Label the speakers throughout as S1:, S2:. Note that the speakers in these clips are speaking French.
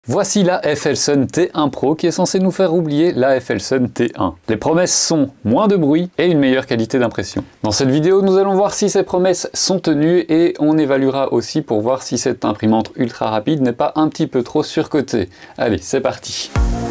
S1: Voici la FLSUN T1 Pro qui est censée nous faire oublier la FLSUN T1. Les promesses sont moins de bruit et une meilleure qualité d'impression. Dans cette vidéo, nous allons voir si ces promesses sont tenues et on évaluera aussi pour voir si cette imprimante ultra rapide n'est pas un petit peu trop surcotée. Allez, c'est parti!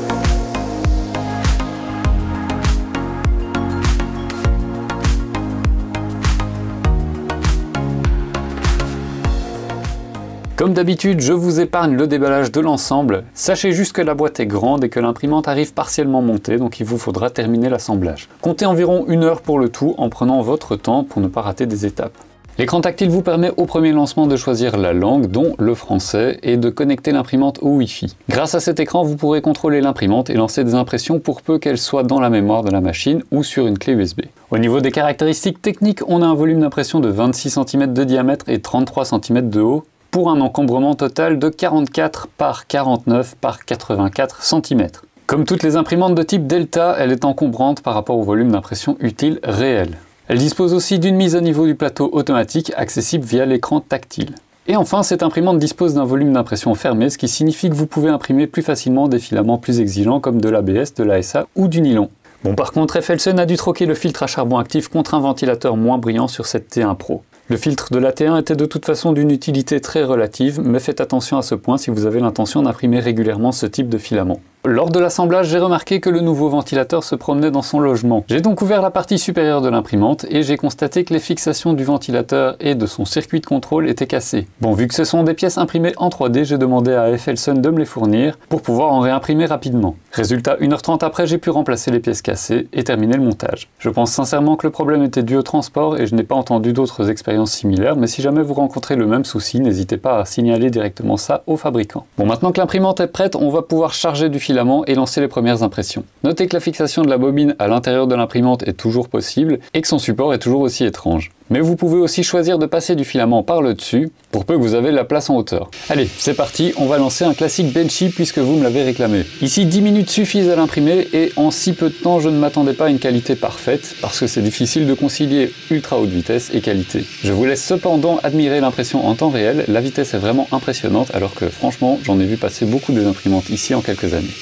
S1: Comme d'habitude, je vous épargne le déballage de l'ensemble. Sachez juste que la boîte est grande et que l'imprimante arrive partiellement montée, donc il vous faudra terminer l'assemblage. Comptez environ 1 heure pour le tout en prenant votre temps pour ne pas rater des étapes. L'écran tactile vous permet au premier lancement de choisir la langue, dont le français, et de connecter l'imprimante au Wi-Fi. Grâce à cet écran, vous pourrez contrôler l'imprimante et lancer des impressions pour peu qu'elle soit dans la mémoire de la machine ou sur une clé USB. Au niveau des caractéristiques techniques, on a un volume d'impression de 26 cm de diamètre et 33 cm de haut, pour un encombrement total de 44 par 49 par 84 cm. Comme toutes les imprimantes de type Delta, elle est encombrante par rapport au volume d'impression utile réel. Elle dispose aussi d'une mise à niveau du plateau automatique accessible via l'écran tactile. Et enfin, cette imprimante dispose d'un volume d'impression fermé, ce qui signifie que vous pouvez imprimer plus facilement des filaments plus exigeants comme de l'ABS, de l'ASA ou du nylon. Bon, par contre, FLSUN a dû troquer le filtre à charbon actif contre un ventilateur moins brillant sur cette T1 Pro. Le filtre de la T1 était de toute façon d'une utilité très relative, mais faites attention à ce point si vous avez l'intention d'imprimer régulièrement ce type de filament. Lors de l'assemblage, j'ai remarqué que le nouveau ventilateur se promenait dans son logement. J'ai donc ouvert la partie supérieure de l'imprimante et j'ai constaté que les fixations du ventilateur et de son circuit de contrôle étaient cassées. Bon, vu que ce sont des pièces imprimées en 3D, j'ai demandé à FLSUN de me les fournir pour pouvoir en réimprimer rapidement. Résultat, 1h30 après, j'ai pu remplacer les pièces cassées et terminer le montage. Je pense sincèrement que le problème était dû au transport et je n'ai pas entendu d'autres expériences similaires, mais si jamais vous rencontrez le même souci, n'hésitez pas à signaler directement ça au fabricant. Bon, maintenant que l'imprimante est prête, on va pouvoir charger du filament et lancer les premières impressions. Notez que la fixation de la bobine à l'intérieur de l'imprimante est toujours possible et que son support est toujours aussi étrange. Mais vous pouvez aussi choisir de passer du filament par le dessus, pour peu que vous avez la place en hauteur. Allez, c'est parti, on va lancer un classique Benchy puisque vous me l'avez réclamé. Ici, 10 minutes suffisent à l'imprimer et en si peu de temps, je ne m'attendais pas à une qualité parfaite parce que c'est difficile de concilier ultra haute vitesse et qualité. Je vous laisse cependant admirer l'impression en temps réel, la vitesse est vraiment impressionnante alors que franchement, j'en ai vu passer beaucoup des imprimantes ici en quelques années.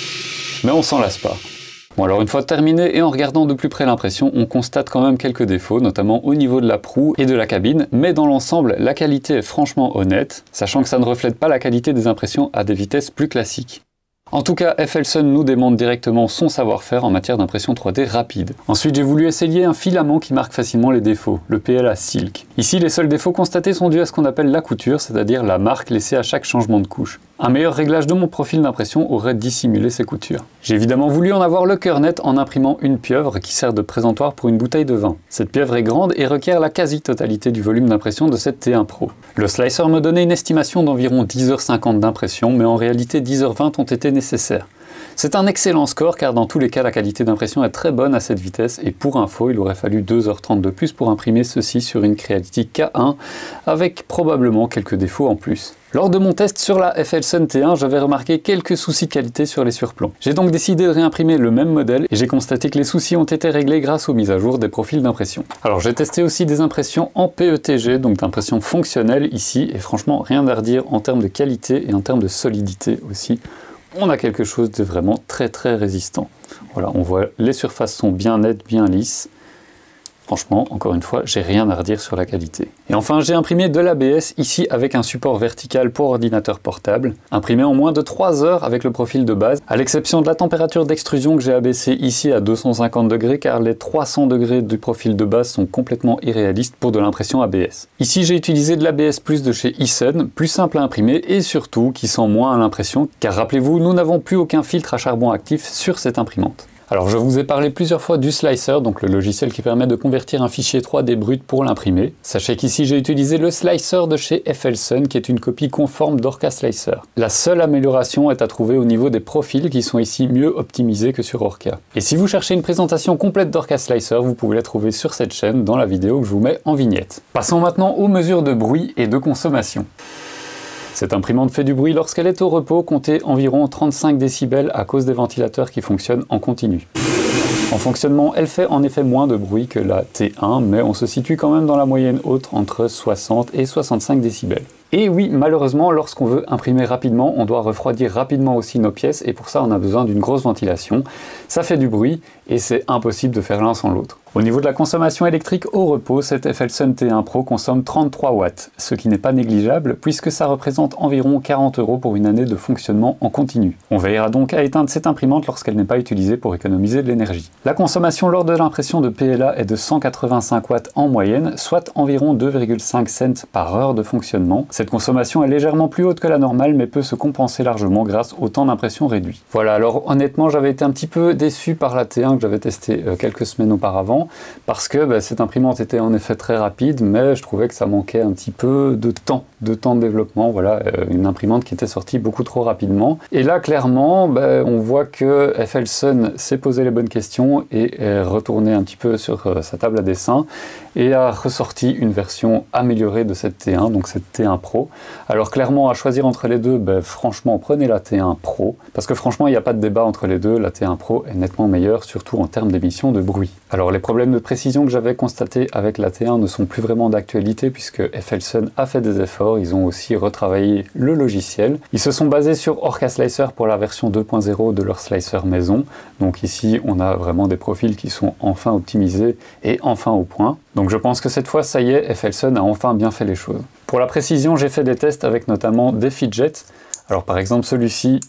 S1: Mais on s'en lasse pas. Bon, alors une fois terminé et en regardant de plus près l'impression, on constate quand même quelques défauts, notamment au niveau de la proue et de la cabine, mais dans l'ensemble, la qualité est franchement honnête, sachant que ça ne reflète pas la qualité des impressions à des vitesses plus classiques. En tout cas, FLSUN nous démontre directement son savoir-faire en matière d'impression 3D rapide. Ensuite, j'ai voulu essayer un filament qui marque facilement les défauts, le PLA Silk. Ici, les seuls défauts constatés sont dus à ce qu'on appelle la couture, c'est-à-dire la marque laissée à chaque changement de couche. Un meilleur réglage de mon profil d'impression aurait dissimulé ces coutures. J'ai évidemment voulu en avoir le cœur net en imprimant une pieuvre qui sert de présentoir pour une bouteille de vin. Cette pieuvre est grande et requiert la quasi-totalité du volume d'impression de cette T1 Pro. Le slicer me donnait une estimation d'environ 10h50 d'impression, mais en réalité 10h20 ont été nécessaires. C'est un excellent score car dans tous les cas la qualité d'impression est très bonne à cette vitesse et pour info il aurait fallu 2h30 de plus pour imprimer ceci sur une Creality K1 avec probablement quelques défauts en plus. Lors de mon test sur la FLSUN T1, j'avais remarqué quelques soucis de qualité sur les surplombs. J'ai donc décidé de réimprimer le même modèle et j'ai constaté que les soucis ont été réglés grâce aux mises à jour des profils d'impression. Alors j'ai testé aussi des impressions en PETG, donc d'impression fonctionnelle ici, et franchement rien à redire en termes de qualité et en termes de solidité aussi. On a quelque chose de vraiment très résistant. Voilà, on voit les surfaces sont bien nettes, bien lisses. Franchement, encore une fois, j'ai rien à redire sur la qualité. Et enfin, j'ai imprimé de l'ABS ici avec un support vertical pour ordinateur portable, imprimé en moins de 3 heures avec le profil de base, à l'exception de la température d'extrusion que j'ai abaissée ici à 250 degrés car les 300 degrés du profil de base sont complètement irréalistes pour de l'impression ABS. Ici, j'ai utilisé de l'ABS Plus de chez eSUN, plus simple à imprimer et surtout qui sent moins à l'impression car rappelez-vous, nous n'avons plus aucun filtre à charbon actif sur cette imprimante. Alors je vous ai parlé plusieurs fois du slicer, donc le logiciel qui permet de convertir un fichier 3D brut pour l'imprimer. Sachez qu'ici j'ai utilisé le slicer de chez FLSUN qui est une copie conforme d'Orca Slicer. La seule amélioration est à trouver au niveau des profils qui sont ici mieux optimisés que sur Orca. Et si vous cherchez une présentation complète d'Orca Slicer, vous pouvez la trouver sur cette chaîne dans la vidéo que je vous mets en vignette. Passons maintenant aux mesures de bruit et de consommation. Cette imprimante fait du bruit lorsqu'elle est au repos, comptez environ 35 décibels à cause des ventilateurs qui fonctionnent en continu. En fonctionnement, elle fait en effet moins de bruit que la T1, mais on se situe quand même dans la moyenne haute entre 60 et 65 décibels. Et oui, malheureusement, lorsqu'on veut imprimer rapidement, on doit refroidir rapidement aussi nos pièces et pour ça on a besoin d'une grosse ventilation. Ça fait du bruit et c'est impossible de faire l'un sans l'autre. Au niveau de la consommation électrique au repos, cette FLSUN T1 Pro consomme 33 watts, ce qui n'est pas négligeable puisque ça représente environ 40 € pour une année de fonctionnement en continu. On veillera donc à éteindre cette imprimante lorsqu'elle n'est pas utilisée pour économiser de l'énergie. La consommation lors de l'impression de PLA est de 185 watts en moyenne, soit environ 2,5 cents par heure de fonctionnement. Cette consommation est légèrement plus haute que la normale mais peut se compenser largement grâce au temps d'impression réduit. Voilà, alors honnêtement j'avais été un petit peu déçu par la T1 que j'avais testé quelques semaines auparavant, parce que cette imprimante était en effet très rapide, mais je trouvais que ça manquait un petit peu de temps de développement. Voilà, une imprimante qui était sortie beaucoup trop rapidement. Et là, clairement, on voit que FLSUN s'est posé les bonnes questions et est retourné un petit peu sur sa table à dessin et a ressorti une version améliorée de cette T1, donc cette T1 Pro. Alors clairement, à choisir entre les deux, franchement, prenez la T1 Pro, parce que franchement, il n'y a pas de débat entre les deux. La T1 Pro est nettement meilleure, surtout en termes d'émissions de bruit. Alors les problèmes de précision que j'avais constatés avec la T1 ne sont plus vraiment d'actualité puisque FLSUN a fait des efforts, ils ont aussi retravaillé le logiciel. Ils se sont basés sur Orca Slicer pour la version 2.0 de leur slicer maison. Donc ici, on a vraiment des profils qui sont enfin optimisés et enfin au point. Donc je pense que cette fois, ça y est, FLSUN a enfin bien fait les choses. Pour la précision, j'ai fait des tests avec notamment des fidgets. Alors par exemple, celui-ci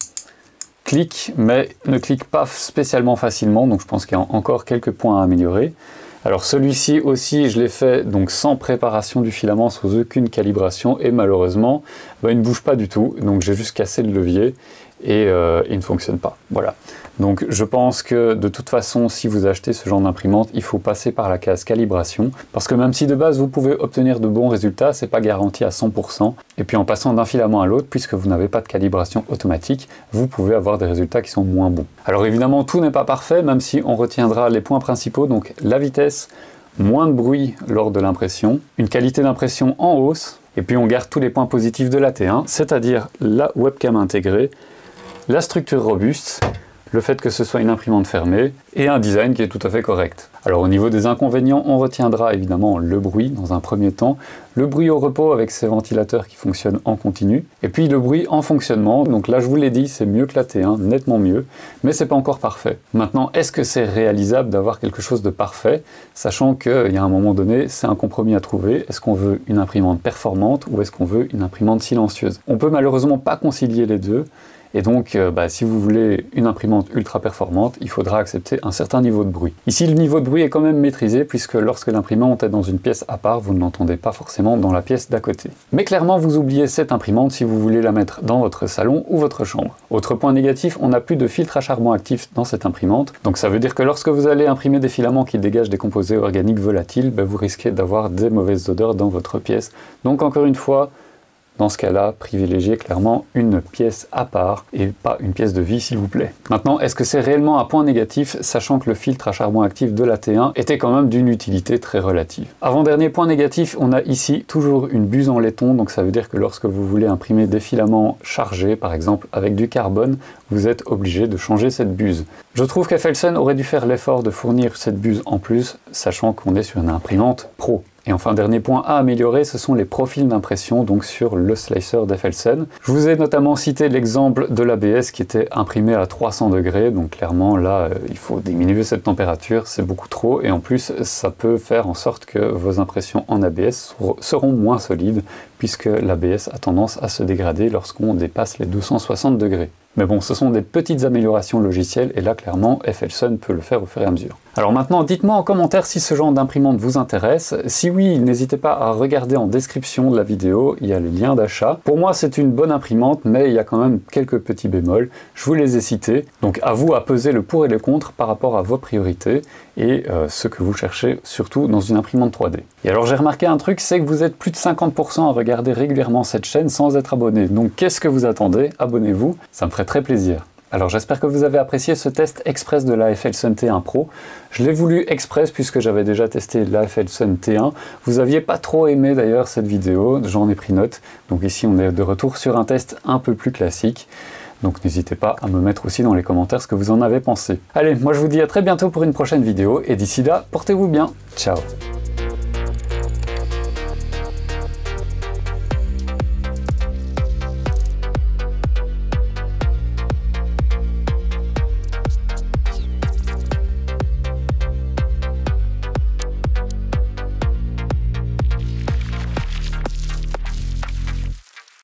S1: clique, mais ne clique pas spécialement facilement, donc je pense qu'il y a encore quelques points à améliorer. Alors celui-ci aussi, je l'ai fait donc sans préparation du filament, sans aucune calibration, et malheureusement, il ne bouge pas du tout, donc j'ai juste cassé le levier et il ne fonctionne pas. Voilà. Donc je pense que de toute façon, si vous achetez ce genre d'imprimante, il faut passer par la case calibration, parce que même si de base vous pouvez obtenir de bons résultats, c'est pas garanti à 100%. Et puis en passant d'un filament à l'autre, puisque vous n'avez pas de calibration automatique, vous pouvez avoir des résultats qui sont moins bons. Alors évidemment, tout n'est pas parfait, même si on retiendra les points principaux, donc la vitesse, moins de bruit lors de l'impression, une qualité d'impression en hausse, et puis on garde tous les points positifs de la T1, c'est-à-dire la webcam intégrée, la structure robuste, le fait que ce soit une imprimante fermée et un design qui est tout à fait correct. Alors au niveau des inconvénients, on retiendra évidemment le bruit dans un premier temps, le bruit au repos avec ces ventilateurs qui fonctionnent en continu, et puis le bruit en fonctionnement. Donc là je vous l'ai dit, c'est mieux que la T1, nettement mieux, mais c'est pas encore parfait. Maintenant, est-ce que c'est réalisable d'avoir quelque chose de parfait, sachant qu'il y a un moment donné, c'est un compromis à trouver. Est-ce qu'on veut une imprimante performante ou est-ce qu'on veut une imprimante silencieuse? On peut malheureusement pas concilier les deux. Et donc, si vous voulez une imprimante ultra performante, il faudra accepter un certain niveau de bruit. Ici, le niveau de bruit est quand même maîtrisé, puisque lorsque l'imprimante est dans une pièce à part, vous ne l'entendez pas forcément dans la pièce d'à côté. Mais clairement, vous oubliez cette imprimante si vous voulez la mettre dans votre salon ou votre chambre. Autre point négatif, on n'a plus de filtre à charbon actif dans cette imprimante. Donc ça veut dire que lorsque vous allez imprimer des filaments qui dégagent des composés organiques volatiles, vous risquez d'avoir des mauvaises odeurs dans votre pièce. Donc encore une fois, dans ce cas-là, privilégiez clairement une pièce à part et pas une pièce de vie, s'il vous plaît. Maintenant, est-ce que c'est réellement un point négatif, sachant que le filtre à charbon actif de la T1 était quand même d'une utilité très relative. Avant-dernier point négatif, on a ici toujours une buse en laiton, donc ça veut dire que lorsque vous voulez imprimer des filaments chargés, par exemple avec du carbone, vous êtes obligé de changer cette buse. Je trouve qu'FLSUN aurait dû faire l'effort de fournir cette buse en plus, sachant qu'on est sur une imprimante pro. Et enfin, dernier point à améliorer, ce sont les profils d'impression, donc sur le slicer d'FLSUN. Je vous ai notamment cité l'exemple de l'ABS qui était imprimé à 300 degrés, donc clairement là, il faut diminuer cette température, c'est beaucoup trop, et en plus, ça peut faire en sorte que vos impressions en ABS seront moins solides, puisque l'ABS a tendance à se dégrader lorsqu'on dépasse les 260 degrés. Mais bon, ce sont des petites améliorations logicielles, et là, clairement, FLSUN peut le faire au fur et à mesure. Alors maintenant, dites-moi en commentaire si ce genre d'imprimante vous intéresse. Si oui, n'hésitez pas à regarder en description de la vidéo, il y a le lien d'achat. Pour moi, c'est une bonne imprimante, mais il y a quand même quelques petits bémols. Je vous les ai cités. Donc à vous à peser le pour et le contre par rapport à vos priorités et ce que vous cherchez, surtout dans une imprimante 3D. Et alors j'ai remarqué un truc, c'est que vous êtes plus de 50% à regarder régulièrement cette chaîne sans être abonné. Donc qu'est-ce que vous attendez? Abonnez-vous, ça me ferait très plaisir. Alors j'espère que vous avez apprécié ce test express de la FLSUN T1 Pro. Je l'ai voulu express puisque j'avais déjà testé la FLSUN T1. Vous aviez pas trop aimé d'ailleurs cette vidéo, j'en ai pris note. Donc ici on est de retour sur un test un peu plus classique. Donc n'hésitez pas à me mettre aussi dans les commentaires ce que vous en avez pensé. Allez, moi je vous dis à très bientôt pour une prochaine vidéo et d'ici là, portez-vous bien. Ciao!